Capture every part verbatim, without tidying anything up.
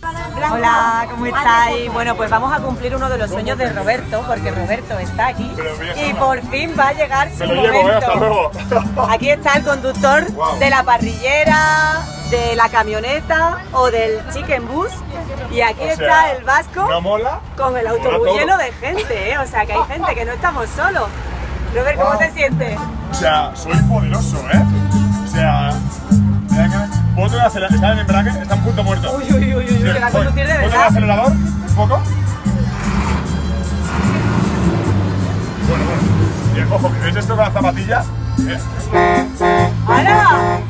Hola, ¿cómo estáis? Bueno, pues vamos a cumplir uno de los sueños de Roberto, porque Roberto está aquí y por fin va a llegar su momento. Aquí está el conductor de la parrillera, de la camioneta o del chicken bus, y aquí está el vasco con el autobús lleno de gente, ¿eh? O sea que hay gente, que no estamos solos. Robert, ¿cómo te sientes? O sea, soy poderoso, ¿eh? O sea, ¿puedo acelerar? ¿Está en embrague? ¿Está un punto muerto? Uy, uy, uy, uy, que va a conducir de verdad. ¿Puedo el acelerador? ¿Un poco? Bueno, bueno. Bien, ojo, ¿veis esto con las zapatillas? ¡Hala!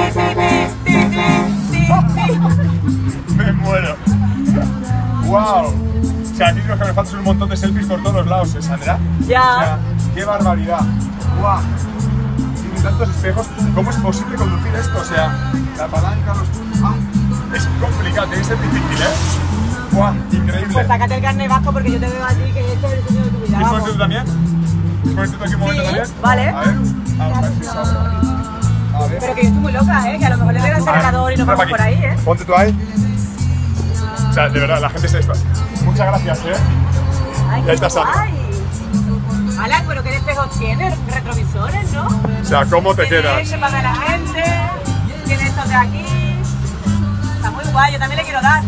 Me muero. ¡Wow! O sea, aquí lo que me falta son un montón de selfies por todos los lados, ¿eh, Sandra? Ya. O sea, ¡qué barbaridad! ¡Wow! Tiene tantos espejos. ¿Cómo es posible conducir esto? O sea, la palanca, los... ¡Ah! Es complicado, tiene que ser difícil, ¿eh? ¡Guau! Increíble. Pues sácate el carnet vasco porque yo te veo a ti que esto es el sueño de tu vida. ¿Quieres ponerte tú también? ¿Quieres ponerte tú aquí un momento también? Vale. A ver, a ver si salgo. A ver. Pero que yo estoy muy loca, ¿eh? Que a lo mejor le doy el acelerador y nos vamos por ahí, ¿eh? Ponte tú ahí. O sea, de verdad, la gente se está... Muchas gracias, ¿eh? Ay, y ahí está Sandra. Ala, pero ¿qué espejos tienes? Retrovisores, ¿no? O sea, ¿cómo te quedas? Tiene para la gente, tiene estos de aquí. Está muy guay, yo también le quiero dar.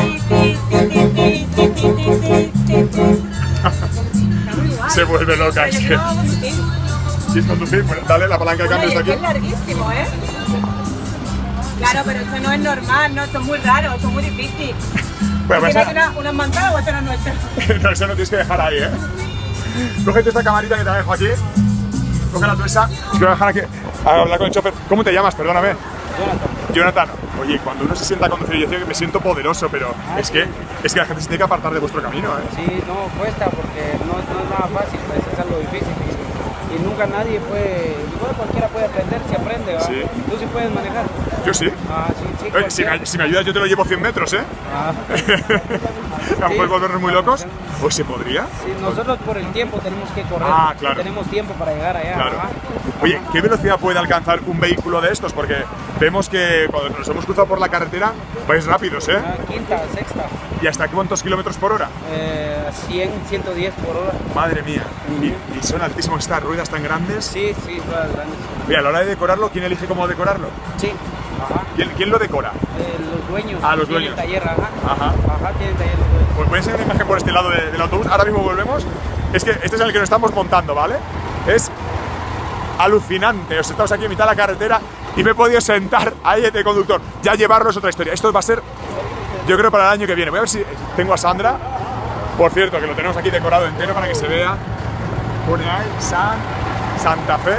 Se vuelve loca, es que... Si es conducir, pues dale la palanca de cambio de aquí. Es larguísimo, ¿eh? Claro, pero esto no es normal, ¿no? Esto es muy raro, esto es muy difícil. Bueno, pues ¿Tienes una, una manzana o esto no es nuestro? No, eso no tienes que dejar ahí, ¿eh? Cógete esta camarita que te dejo aquí. Cógela tú esa. Os quiero dejar aquí a hablar con el chofer. ¿Cómo te llamas? Perdóname. Jonathan. Jonathan. Oye, cuando uno se sienta a conducir, yo decía que me siento poderoso, pero ah, es, sí. que, es que la gente se tiene que apartar de vuestro camino, ¿eh? Sí, no, cuesta porque no, no es nada fácil, pues es algo difícil. Y nunca nadie puede, igual cualquiera puede aprender, si aprende, ¿va? Sí. ¿Tú sí puedes manejar? Yo sí. Ah, sí, sí. Oye, si, me, si me ayudas yo te lo llevo cien metros, ¿eh? Ah. ¿No puedes volvernos muy locos? ¿O se podría? Sí, nosotros por el tiempo tenemos que correr. Ah, claro. Tenemos tiempo para llegar allá. Claro. ¿Va? Oye, ¿qué velocidad puede alcanzar un vehículo de estos? Porque vemos que cuando nos hemos cruzado por la carretera vais rápidos, ¿eh? Ah, quinta, sexta. ¿Y hasta cuántos kilómetros por hora? Eh, cien, ciento diez por hora. Madre mía. ¿Y, y son altísimos estas ruedas tan grandes? Sí, sí, ruedas grandes. Oye, a la hora de decorarlo, ¿quién elige cómo decorarlo? Sí. Ajá. ¿Quién, quién lo decora? Eh, los dueños. Ah, los dueños. Tienen taller, ajá. Ajá. Ajá, tienen taller los dueños. Pues voy a enseñar una imagen por este lado de, del autobús. Ahora mismo volvemos. Es que este es el que nos estamos montando, ¿vale? Es alucinante. Os estamos aquí en mitad de la carretera y me he podido sentar ahí de conductor. Ya llevarlo es otra historia. Esto va a ser, yo creo, para el año que viene. Voy a ver si tengo a Sandra. Por cierto, que lo tenemos aquí decorado entero para que se vea. Pone ahí San, Santa Fe.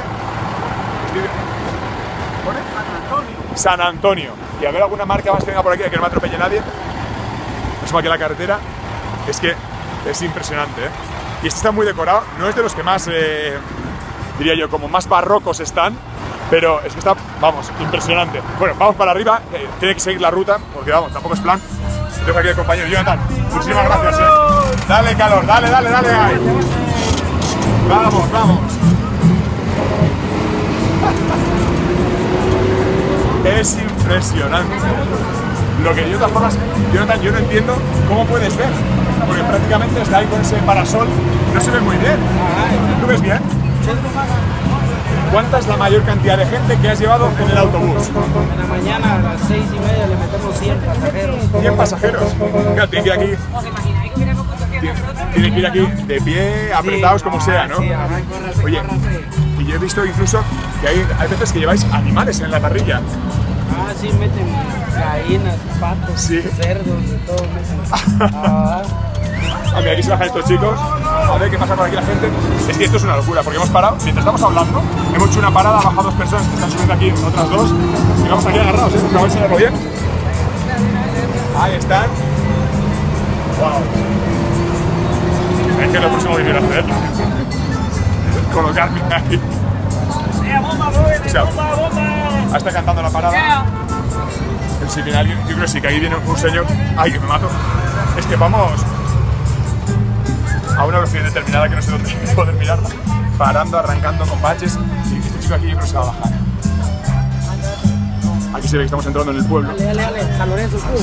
¿Pone? San Antonio. San Antonio. Y a ver alguna marca más que venga por aquí, que no me atropelle nadie. Nos aquí la carretera. Es que es impresionante, ¿eh? Y este está muy decorado. No es de los que más, eh, diría yo, como más barrocos están. Pero es que está, vamos, impresionante. Bueno, vamos para arriba. Eh, tiene que seguir la ruta, porque vamos, tampoco es plan. Dejo aquí al compañero Jonathan. Muchísimas gracias, ¿eh? Dale calor, dale, dale, dale ahí. Vamos, vamos. Es impresionante. Lo que de todas formas, Jonathan, yo no entiendo cómo puedes ver. Porque prácticamente está ahí con ese parasol. No se ve muy bien. ¿Tú ves bien? ¿Cuánta es la mayor cantidad de gente que has llevado en el autobús? En la mañana a las seis y media le metemos cien pasajeros. ¿cien pasajeros? Claro, tienen que ir aquí. Tienen que ir aquí de pie, apretados, sí, como sea, ¿no? Sí, ajá, córrase, Oye, córrase. Y yo he visto incluso que hay, hay veces que lleváis animales en la parrilla. Ah, sí, meten gallinas, patos, sí. cerdos, de todo meten. Ah. A ver, aquí se bajan estos chicos. A ver qué pasa por aquí la gente. Es que esto es una locura, porque hemos parado, mientras estamos hablando, hemos hecho una parada, han bajado dos personas que están subiendo aquí, otras dos, y vamos aquí agarrados, ¿eh? Vamos a enseñarlo bien. Ahí están. Wow. Es que lo próximo que quiero hacer colocarme ahí. O sea, ahí está cantando la parada. Si viene alguien, yo creo que sí, que ahí viene un señor. Ay, que me mato. Es que vamos a una velocidad determinada que no sé dónde poder mirarla. Parando, arrancando con baches. Y este chico aquí yo creo que se va a bajar. Aquí Aquí se ve que estamos entrando en el pueblo. Dale, dale, dale. San Lorenzo Cubo.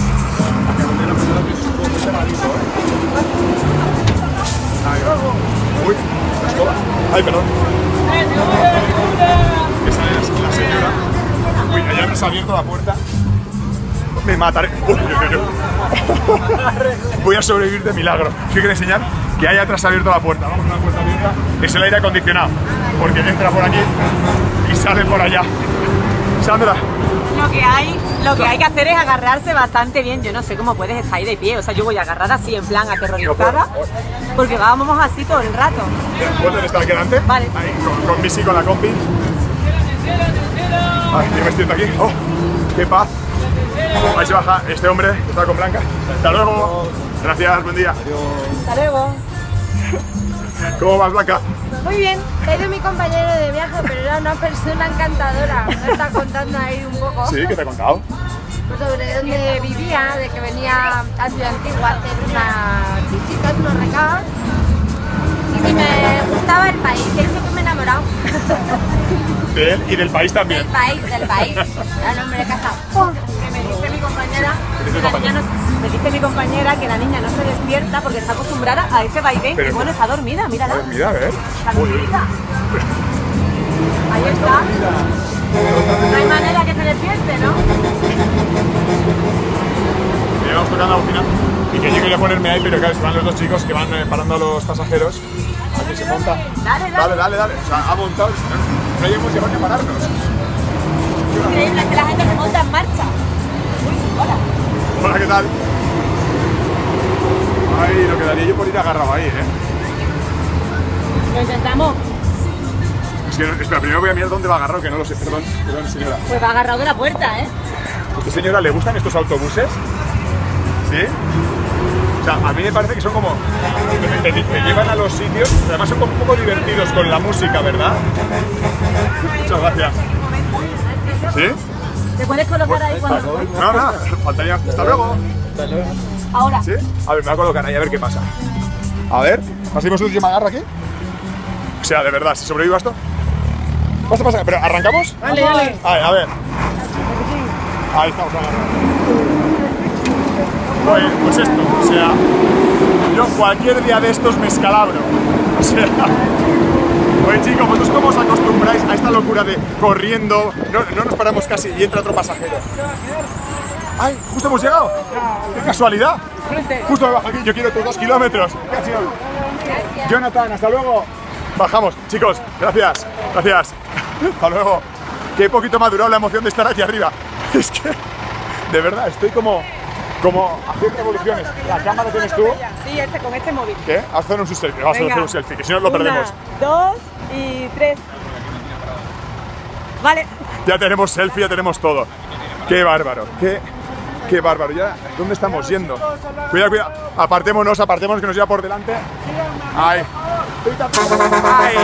Uy, la escoba. Ay, perdón. Esa es la señora. Uy, allá nos ha abierto la puerta. Me mataré. Uy, uy, uy, uy. Voy a sobrevivir de milagro. ¿Qué quiere enseñar? Que allá atrás ha abierto la puerta. Vamos a una puerta abierta. Es el aire acondicionado. Porque entra por aquí y sale por allá. Sandra. Lo que hay, lo que hay que hacer es agarrarse bastante bien. Yo no sé cómo puedes estar ahí de pie. O sea, yo voy agarrada así en plan aterrorizada. Porque vamos así todo el rato. ¿Puedes estar aquí delante? Vale. Ahí, con, con Missy, con la compi. Ay, yo me siento aquí. ¡Oh! ¡Qué paz! Ahí se baja este hombre que está con Blanca. ¡Hasta luego! Gracias, buen día. Hasta luego. ¿Cómo vas, Blanca? Muy bien, he ido mi compañero de viaje, pero era una persona encantadora. Me está contando ahí un poco Sí, ¿qué te ha contado? sobre dónde vivía, de que venía a Ciudad Antigua a hacer unas visitas, unos recados. Y si me gustaba el país, de hecho que me he enamorado. De él y del país también. Del país, del país. El hombre de casa. Que me dice mi compañera, ¿Qué dice que tu la niña no, me dice mi compañera que la niña no se despierta porque está acostumbrada a ese vaivén. Pero- Y bueno, está dormida, mírala. A ver, mira, a ver. Está dormida. Ahí está. No hay manera que se despierte, ¿no? Llegamos tocando la bocina y que yo quería ponerme ahí, pero claro, se van los dos chicos que van eh, parando a los pasajeros. Aquí se monta. Dale, dale. Dale, dale, dale. O sea, ha montado. No, no llegamos a ni a pararnos. Increíble, es que la gente se monta en marcha. Uy, hola. Hola, ¿qué tal? Ay, lo quedaría yo por ir agarrado ahí, ¿eh? Lo intentamos. Es que, espera, primero voy a mirar dónde va agarrado, que no lo sé. Perdón, perdón, señora. Pues va agarrado de la puerta, ¿eh? ¿A usted, señora, le gustan estos autobuses? ¿Sí? O sea, a mí me parece que son como... Te, te- te llevan a los sitios, además son como un poco divertidos con la música, ¿verdad? Muchas gracias. ¿Sí? ¿Te puedes colocar ahí cuando...? No, no, faltaría... Hasta luego. Ahora. ¿Sí? A ver, me voy a colocar ahí a ver qué pasa. A ver, ¿pasemos un yo me agarro aquí? O sea, de verdad, si sobrevivo a esto... Pasa, pasa, pero ¿arrancamos? Dale, dale. A ver, a ver. Ahí estamos agarrados. Pues, pues esto, o sea, yo cualquier día de estos me escalabro. O sea, oye chicos, ¿vosotros cómo os acostumbráis a esta locura de corriendo? No, no nos paramos casi y entra otro pasajero. ¡Ay, justo hemos llegado! ¡Qué casualidad! Justo me bajo aquí, yo quiero tus dos kilómetros. Gracias. Jonathan, hasta luego. Bajamos, chicos, gracias, gracias. Hasta luego. Qué poquito me ha durado la emoción de estar aquí arriba. Es que, de verdad, estoy como, como haciendo revoluciones. ¿La cámara tienes tú? Sí, este, con este móvil. ¿Qué? Haz hacer un selfie, vamos a Venga. hacer un selfie, que si no lo perdemos. Una, dos y tres. Vale. Ya tenemos selfie, ya tenemos todo. Qué bárbaro, qué, qué bárbaro. Ya, ¿dónde estamos yendo? Cuidado, cuidado. Apartémonos, apartémonos que nos lleva por delante. Ay. Ay.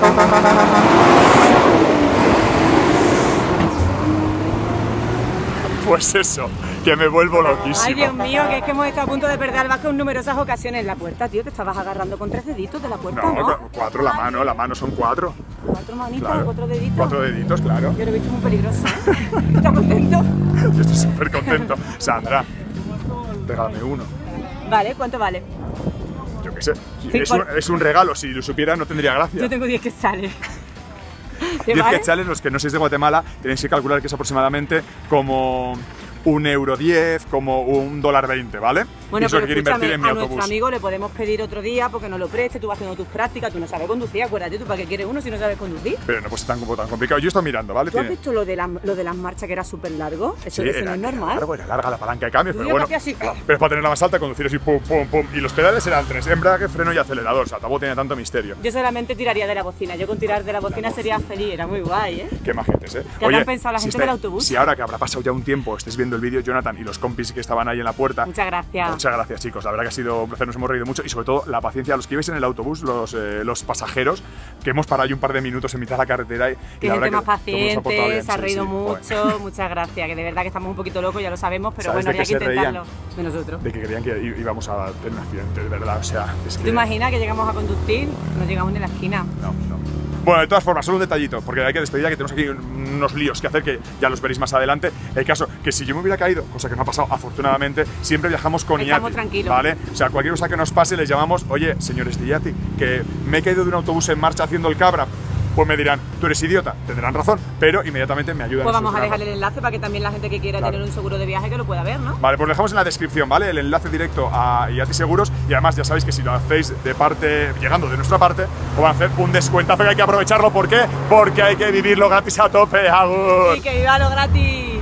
Pues eso, que me vuelvo loquísimo. Ay, Dios mío, que es que hemos estado a punto de perder al Vasco en numerosas ocasiones. La puerta, tío, te estabas agarrando con tres deditos de la puerta, ¿no? No, cu- cuatro la mano, la mano son cuatro. Cuatro manitos, Claro. cuatro deditos. Cuatro deditos, claro. Yo lo he visto muy peligroso, ¿eh? ¿Estás contento? Yo estoy súper contento. Sandra, regálame uno. Vale, ¿cuánto vale? Yo qué sé. Sí, es, un, por- es un regalo, si lo supiera no tendría gracia. Yo tengo diez que sale. diez quetzales, los que no sois de Guatemala, tenéis que calcular que es aproximadamente como un euro diez, como un dólar veinte, ¿vale? Bueno, y eso pero que quiero escúchame, invertir en mi a nuestro autobús. amigo le podemos pedir otro día porque nos lo preste, tú vas haciendo tus prácticas, tú no sabes conducir, acuérdate, tú para qué quieres uno si no sabes conducir. Pero no puede ser tan, como tan complicado. Yo estoy mirando, ¿vale? ¿Tú has Tiene- visto lo de, la- lo de las marchas que era súper largo? Eso, Sí, eso era, no es era normal. largo, era larga la palanca de cambios, Tú pero bueno. fíjate así. Pero es para tenerla más alta, conducir así, pum, pum, pum. Y los pedales eran tres, embrague, freno y acelerador. O sea, tampoco tenía tanto misterio. Yo solamente tiraría de la bocina, yo con tirar de la bocina sería feliz, era muy guay, ¿eh? Qué majentes, ¿eh? ¿Qué habrán pensado la si gente del autobús? Si ahora que habrá pasado ya un tiempo estés viendo el vídeo, Jonathan y los compis que estaban ahí en la puerta. Muchas gracias. Muchas gracias, chicos. La verdad que ha sido un placer, nos hemos reído mucho y sobre todo la paciencia a los que ibais en el autobús, los, eh, los pasajeros, que hemos parado ahí un par de minutos en mitad de la carretera y, y Que la gente verdad más que todo nos ha portado paciente, bien, se ha sí, reído sí, mucho, joder. muchas gracias, que de verdad que estamos un poquito locos, ya lo sabemos, pero ¿Sabes bueno, de habría qué que se reían? intentarlo de nosotros. De que creían que í- íbamos a tener un accidente, de verdad, o sea, es que... ¿Te imaginas que llegamos a conducir? No llegamos ni a la esquina. No, no. Bueno, de todas formas, solo un detallito, porque hay que despedir, que tenemos aquí unos líos que hacer que ya los veréis más adelante. El caso que si yo me hubiera caído, cosa que no ha pasado afortunadamente, siempre viajamos con Estamos IATI, tranquilos. ¿vale? O sea, cualquier cosa que nos pase les llamamos, oye, señores de IATI, que me he caído de un autobús en marcha haciendo el cabra. Pues me dirán, tú eres idiota, tendrán razón, pero inmediatamente me ayudan. Pues vamos a solucionarlo. dejar el enlace para que también la gente que quiera Claro. tener un seguro de viaje que lo pueda ver, ¿no? Vale, pues lo dejamos en la descripción, ¿vale? El enlace directo a IATI Seguros, y además ya sabéis que si lo hacéis de parte, llegando de nuestra parte, os van a hacer un descuentazo que hay que aprovecharlo. ¿Por qué? Porque hay que vivirlo gratis a tope. ¡Agur! Y que viva lo gratis.